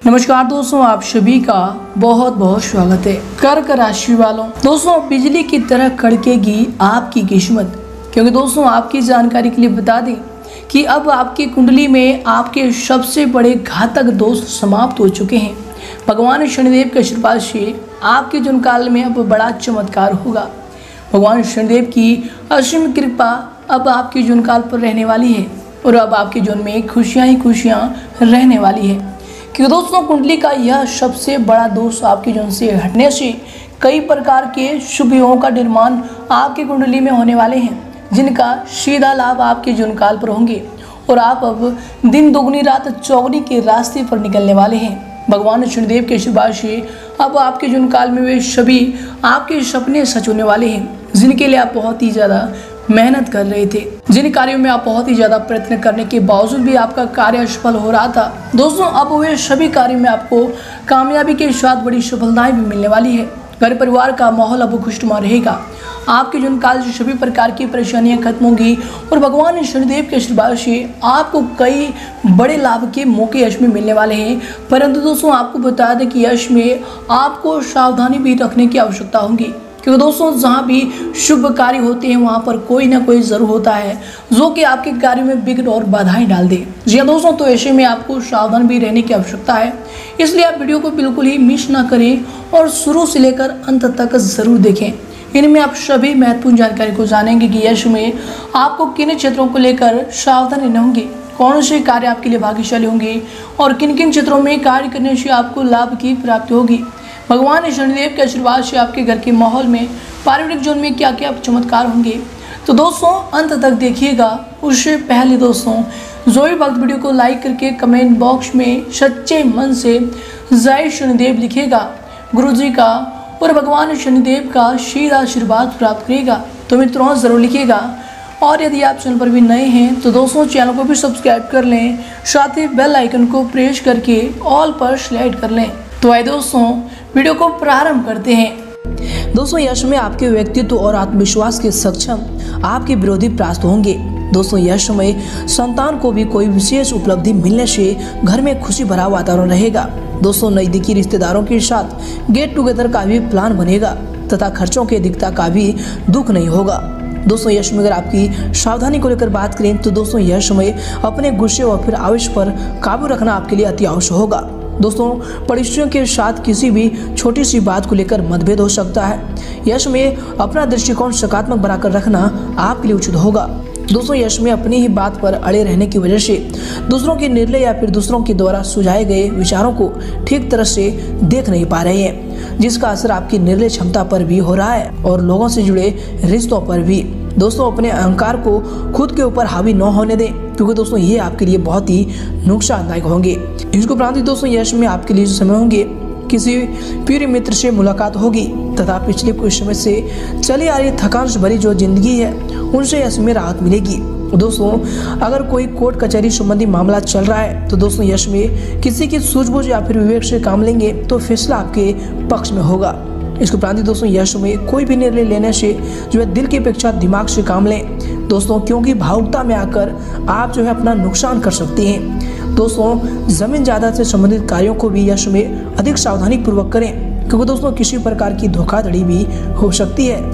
नमस्कार दोस्तों, आप सभी का बहुत बहुत स्वागत है। कर्क राशि वालों, दोस्तों बिजली की तरह कड़केगी आपकी किस्मत, क्योंकि दोस्तों आपकी जानकारी के लिए बता दें कि अब आपकी कुंडली में आपके सबसे बड़े घातक दोष समाप्त हो चुके हैं। भगवान शनिदेव के आशीर्वाद से आपके जीवन काल में अब बड़ा चमत्कार होगा। भगवान शनिदेव की असीम कृपा अब आपके जीवन काल पर रहने वाली है और अब आपके जीवन में खुशियाँ ही खुशियाँ रहने वाली है, क्योंकि दोस्तों कुंडली का यह सबसे बड़ा दोष आपके जीवन से हटने से कई प्रकार के शुभ योगों का निर्माण आपकी कुंडली में होने वाले हैं, जिनका सीधा लाभ आपके जीवन काल पर होंगे और आप अब दिन दोगुनी रात चौगुनी के रास्ते पर निकलने वाले हैं। भगवान शनिदेव के आशीर्वाद से अब आपके जीवन काल में वे सभी आपके सपने सच होने वाले हैं, जिनके लिए आप बहुत ही ज़्यादा मेहनत कर रहे थे, जिन कार्यों में आप बहुत ही ज्यादा प्रयत्न करने के बावजूद भी आपका कार्य असफल हो रहा था। दोस्तों अब वे सभी कार्यों में आपको कामयाबी के साथ बड़ी सफलताएं भी मिलने वाली है। घर परिवार का माहौल अब खुशनुमा रहेगा। आपके जीवन काल से सभी प्रकार की परेशानियां खत्म होंगी और भगवान शनिदेव के आशीर्वाद से आपको कई बड़े लाभ के मौके यश में मिलने वाले हैं। परंतु दोस्तों आपको बता दें कि यश में आपको सावधानी भी रखने की आवश्यकता होगी, क्योंकि दोस्तों जहाँ भी शुभ कार्य होते हैं वहाँ पर कोई ना कोई जरूर होता है जो कि आपके कार्य में विघ्न और बाधाएं डाल दे। जी हाँ दोस्तों, तो ऐसे में आपको सावधान भी रहने की आवश्यकता है, इसलिए आप वीडियो को बिल्कुल ही मिस ना करें और शुरू से लेकर अंत तक जरूर देखें। इनमें आप सभी महत्वपूर्ण जानकारी को जानेंगे कि यश में आपको किन क्षेत्रों को लेकर सावधान रहना होंगे, कौन से कार्य आपके लिए भाग्यशाली होंगे और किन किन क्षेत्रों में कार्य करने से आपको लाभ की प्राप्ति होगी। भगवान शनिदेव के आशीर्वाद से आपके घर के माहौल में पारिवारिक जीवन में क्या क्या चमत्कार होंगे, तो दोस्तों अंत तक देखिएगा। उससे पहले दोस्तों जो भी भक्त वीडियो को लाइक करके कमेंट बॉक्स में सच्चे मन से जय शनिदेव लिखेगा, गुरुजी का और भगवान शनिदेव का सीधा आशीर्वाद प्राप्त करेगा, तो मित्रों जरूर लिखिएगा। और यदि आप चैनल पर भी नए हैं तो दोस्तों चैनल को भी सब्सक्राइब कर लें, साथ ही बेल आइकन को प्रेस करके ऑल पर सिलेक्ट कर लें। तो आइए दोस्तों वीडियो को प्रारंभ करते हैं। दोस्तों यश में आपके व्यक्तित्व और आत्मविश्वास के सक्षम आपके विरोधी प्राप्त होंगे। दोस्तों यश में संतान को भी कोई विशेष उपलब्धि मिलने से घर में खुशी भरा वातावरण रहेगा। दोस्तों नजदीकी रिश्तेदारों के साथ गेट टुगेदर का भी प्लान बनेगा तथा खर्चों की अधिकता का भी दुख नहीं होगा। दोस्तों यश में अगर आपकी सावधानी को लेकर बात करें तो दोस्तों यश में अपने गुस्से और फिर आवेश पर काबू रखना आपके लिए अति आवश्यक होगा। दोस्तों पड़ोसियों के साथ किसी भी छोटी सी बात को लेकर मतभेद हो सकता है। यश में अपना दृष्टिकोण सकारात्मक बनाकर रखना आपके लिए उचित होगा। दोस्तों यश में अपनी ही बात पर अड़े रहने की वजह से दूसरों के निर्णय या फिर दूसरों के द्वारा सुझाए गए विचारों को ठीक तरह से देख नहीं पा रहे हैं, जिसका असर आपकी निर्णय क्षमता पर भी हो रहा है और लोगों से जुड़े रिश्तों पर भी। दोस्तों अपने अहंकार को खुद के ऊपर हावी न होने दें, क्योंकि दोस्तों ये आपके लिए बहुत ही नुकसानदायक होंगे। इसको उपरांत दोस्तों यश में आपके लिए जो समय होंगे, किसी प्रिय मित्र से मुलाकात होगी तथा पिछले कुछ समय से चली आ रही थकान से भरी जो जिंदगी है उनसे यश में राहत मिलेगी। दोस्तों अगर कोई कोर्ट कचहरी संबंधी मामला चल रहा है तो दोस्तों यश में किसी की सूझबूझ या फिर विवेक से काम लेंगे तो फैसला आपके पक्ष में होगा। इसके उपरांत दोस्तों यश में कोई भी निर्णय लेने से जो है दिल की अपेक्षा दिमाग से काम लें दोस्तों, क्योंकि भावुकता में आकर आप जो है अपना नुकसान कर सकते हैं। दोस्तों जमीन जायदाद से संबंधित कार्यों को भी यश में अधिक सावधानी पूर्वक करें, क्योंकि दोस्तों किसी प्रकार की धोखाधड़ी भी हो सकती है।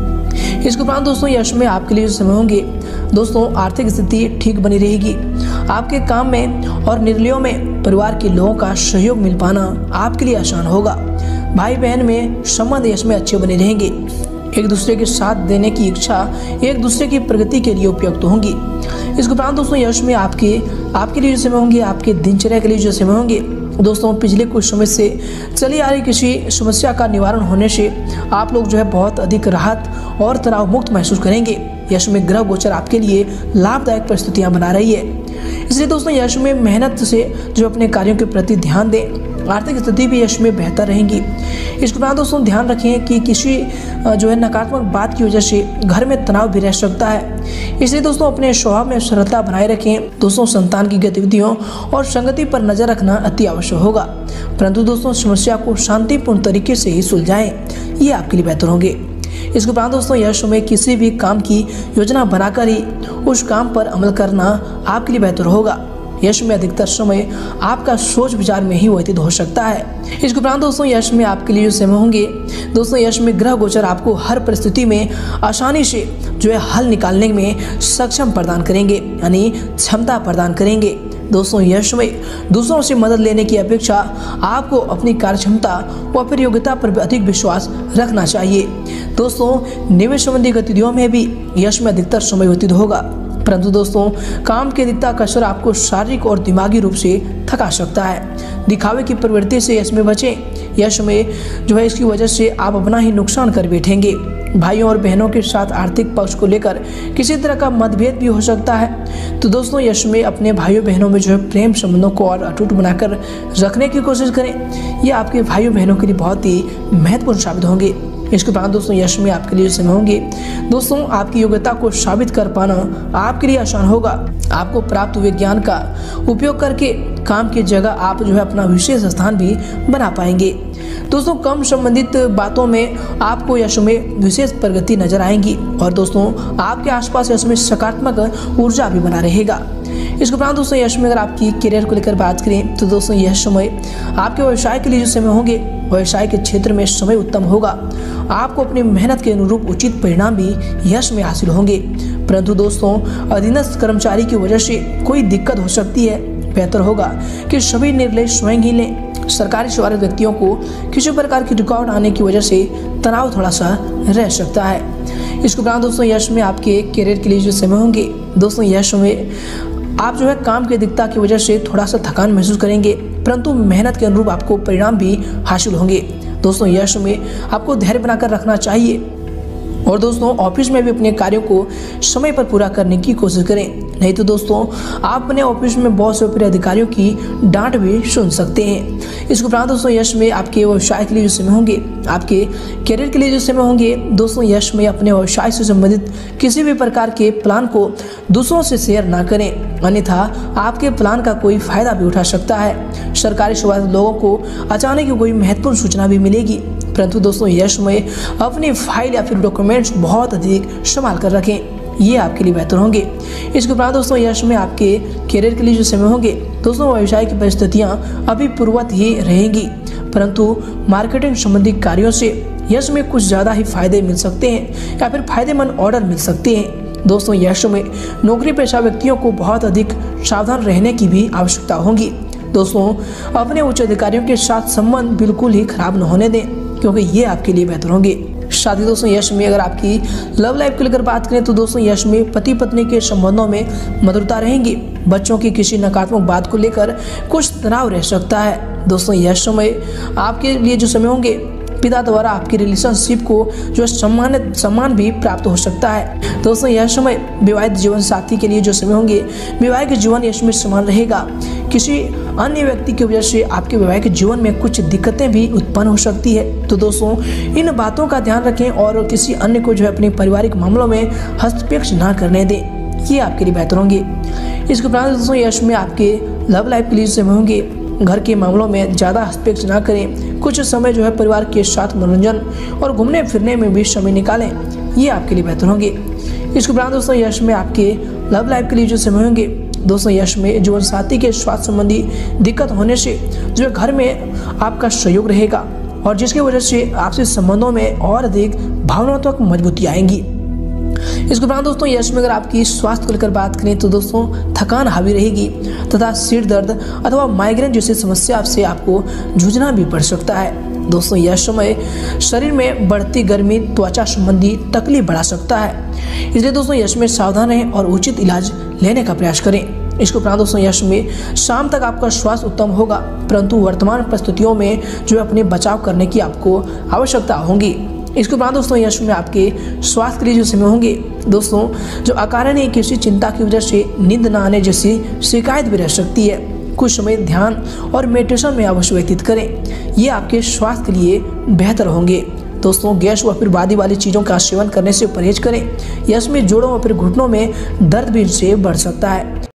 इसके उपरांत दोस्तों यश में आपके लिए जो समय होंगे, दोस्तों आर्थिक स्थिति ठीक बनी रहेगी। आपके काम में और निर्णयों में परिवार के लोगों का सहयोग मिल पाना आपके लिए आसान होगा। भाई बहन में संबंध यश में अच्छे बने रहेंगे। एक दूसरे के साथ देने की इच्छा एक दूसरे की प्रगति के लिए उपयुक्त होंगी। इसके उपरांत दोस्तों यश में आपके लिए जो समय होंगे, आपके दिनचर्या के लिए जो समय होंगे, दोस्तों पिछले कुछ समय से चली आ रही किसी समस्या का निवारण होने से आप लोग जो है बहुत अधिक राहत और तनाव मुक्त महसूस करेंगे। यश में ग्रह गोचर आपके लिए लाभदायक परिस्थितियां बना रही है, इसलिए दोस्तों यश में मेहनत से जो अपने कार्यों के प्रति ध्यान दें। आर्थिक स्थिति भी यश में बेहतर रहेंगी। इसके बाद दोस्तों ध्यान रखें कि किसी जो है नकारात्मक बात की वजह से घर में तनाव भी रह सकता है, इसलिए दोस्तों अपने स्वभाव में सरलता बनाए रखें। दोस्तों संतान की गतिविधियों और संगति पर नजर रखना अति आवश्यक होगा, परंतु दोस्तों समस्या को शांतिपूर्ण तरीके से ही सुलझाएं, ये आपके लिए बेहतर होंगे। इसके उपरांत दोस्तों यश में किसी भी काम की योजना बनाकर ही उस काम पर अमल करना आपके लिए बेहतर होगा। यश में अधिकतर समय आपका सोच विचार में ही व्यतीत हो सकता है। इसके उपरांत दोस्तों यश में आपके लिए जो समय होंगे दोस्तों, यश में ग्रह गोचर आपको हर परिस्थिति में आसानी से जो है हल निकालने में सक्षम प्रदान करेंगे, यानी क्षमता प्रदान करेंगे। दोस्तों यश में दूसरों से मदद लेने की अपेक्षा आपको अपनी कार्य क्षमता व फिर योग्यता पर अधिक विश्वास रखना चाहिए। दोस्तों निवेश संबंधी गतिविधियों में भी यश में अधिकतर समय व्यतीत होगा, परंतु दोस्तों काम की अधिकता का असर आपको शारीरिक और दिमागी रूप से थका सकता है। दिखावे की प्रवृत्ति से यश में बचें। यश में जो है इसकी वजह से आप अपना ही नुकसान कर बैठेंगे। भाइयों और बहनों के साथ आर्थिक पक्ष को लेकर किसी तरह का मतभेद भी हो सकता है। तो दोस्तों यश में अपने भाइयों बहनों में जो है प्रेम संबंधों को और अटूट बनाकर रखने की कोशिश करें। ये आपके भाइयों बहनों के लिए बहुत ही महत्वपूर्ण साबित होंगे। इसके बाद दोस्तों यश में आपके लिए समय होंगे दोस्तों, आपकी योग्यता को साबित कर पाना आपके लिए आसान होगा। आपको प्राप्त हुए ज्ञान का उपयोग करके काम की जगह आप जो है अपना विशेष स्थान भी बना पाएंगे। दोस्तों कम संबंधित बातों में आपको यश में विशेष प्रगति नजर आएंगी और दोस्तों आपके आसपास यश में सकारात्मक ऊर्जा भी बना रहेगा। इसके उपरांत दोस्तों यश में अगर आपकी करियर को लेकर बात करें तो दोस्तों यह समय आपके व्यवसाय के लिए जो समय होंगे, व्यवसाय के क्षेत्र में समय उत्तम होगा। आपको अपनी मेहनत के अनुरूप उचित परिणाम भी यश में हासिल होंगे, परंतु दोस्तों अधीनस्थ कर्मचारी की वजह से कोई दिक्कत हो सकती है। बेहतर होगा कि सभी निर्णय स्वयं ही लें। सरकारी सेवारत व्यक्तियों को किसी प्रकार की रुकावट आने की वजह से तनाव थोड़ा सा रह सकता है। इसके उपरांत दोस्तों यश में आपके करियर के लिए जो समय होंगे दोस्तों, यश में आप जो है काम की अधिकता की वजह से थोड़ा सा थकान महसूस करेंगे, परंतु मेहनत के अनुरूप आपको परिणाम भी हासिल होंगे। दोस्तों यश में आपको धैर्य बनाकर रखना चाहिए और दोस्तों ऑफिस में भी अपने कार्यों को समय पर पूरा करने की कोशिश करें, नहीं तो दोस्तों आप अपने ऑफिस में बॉस और फिर अधिकारियों की डांट भी सुन सकते हैं। इसके उपरांत दोस्तों यश में आपके व्यवसाय के लिए जो समय होंगे, आपके करियर के लिए जो समय होंगे दोस्तों, यश में अपने व्यवसाय से संबंधित किसी भी प्रकार के प्लान को दूसरों से शेयर ना करें, अन्यथा आपके प्लान का कोई फायदा भी उठा सकता है। सरकारी सेवारत लोगों को अचानक कोई महत्वपूर्ण सूचना भी मिलेगी, परंतु दोस्तों यश में अपनी फाइल या फिर डॉक्यूमेंट्स बहुत अधिक संभाल कर रखें, ये आपके लिए बेहतर होंगे। इसके उपरांत दोस्तों यश में आपके करियर के लिए जो समय होंगे दोस्तों, व्यवसाय की परिस्थितियां अभी पूर्ववत ही रहेंगी, परंतु मार्केटिंग संबंधी कार्यों से यश में कुछ ज़्यादा ही फायदे मिल सकते हैं या फिर फायदेमंद ऑर्डर मिल सकते हैं। दोस्तों यश में नौकरी पेशा व्यक्तियों को बहुत अधिक सावधान रहने की भी आवश्यकता होगी। दोस्तों अपने उच्च अधिकारियों के साथ संबंध बिल्कुल ही खराब न होने दें, क्योंकि ये आपके लिए बेहतर होंगे। साथ ही दोस्तों यश में अगर आपकी लव लाइफ को लेकर बात करें तो दोस्तों यश में पति पत्नी के संबंधों में मधुरता रहेंगी। बच्चों की किसी नकारात्मक बात को लेकर कुछ तनाव रह सकता है। दोस्तों यश समय आपके लिए जो समय होंगे, पिता द्वारा आपकी रिलेशनशिप को जो सम्मान भी प्राप्त हो सकता है। दोस्तों यह समय विवाहित जीवन साथी के लिए जो समय होंगे, वैवाहिक जीवन यश में समान रहेगा। किसी अन्य व्यक्ति की वजह से आपके वैवाहिक जीवन में कुछ दिक्कतें भी उत्पन्न हो सकती है, तो दोस्तों इन बातों का ध्यान रखें और किसी अन्य को जो है अपने पारिवारिक मामलों में हस्तक्षेप ना करने दें, ये आपके लिए बेहतर होंगे। इसके उपरांत दोस्तों यश में आपके लव लाइफ के लिए समय होंगे, घर के मामलों में ज़्यादा हस्तक्षेप ना करें। कुछ समय जो है परिवार के साथ मनोरंजन और घूमने फिरने में भी समय निकालें, ये आपके लिए बेहतर होंगे। इसके उपरांत दोस्तों यश में आपके लव लाइफ के लिए जो समय होंगे दोस्तों, यश में जीवन साथी के स्वास्थ्य संबंधी दिक्कत होने से जो है घर में आपका सहयोग रहेगा और जिसकी वजह से आपसे संबंधों में और अधिक भावनात्मक मजबूती आएंगी। इसके उपरांत दोस्तों यश में अगर आपकी स्वास्थ्य को लेकर बात करें तो दोस्तों थकान हावी रहेगी तथा सिर दर्द अथवा माइग्रेन जैसी समस्या से आपको जूझना भी पड़ सकता है। दोस्तों यह समय शरीर में बढ़ती गर्मी त्वचा संबंधी तकलीफ बढ़ा सकता है, इसलिए दोस्तों यश में सावधान रहें और उचित इलाज लेने का प्रयास करें। इसके उपरांत दोस्तों यश में शाम तक आपका स्वास्थ्य उत्तम होगा, परंतु वर्तमान परिस्थितियों में जो अपने बचाव करने की आपको आवश्यकता होगी। इसके उपरांत दोस्तों यश में आपके स्वास्थ्य के लिए जो समय होंगे दोस्तों, जो अकारण किसी चिंता की वजह से नींद न आने जैसी शिकायत भी रह सकती है। कुछ समय ध्यान और मेडिटेशन में अवश्य व्यतीत करें, ये आपके स्वास्थ्य के लिए बेहतर होंगे। दोस्तों गैस व फिर बादी वाली चीज़ों का सेवन करने से परहेज करें, यश में जोड़ों व फिर घुटनों में दर्द भी इनसे बढ़ सकता है।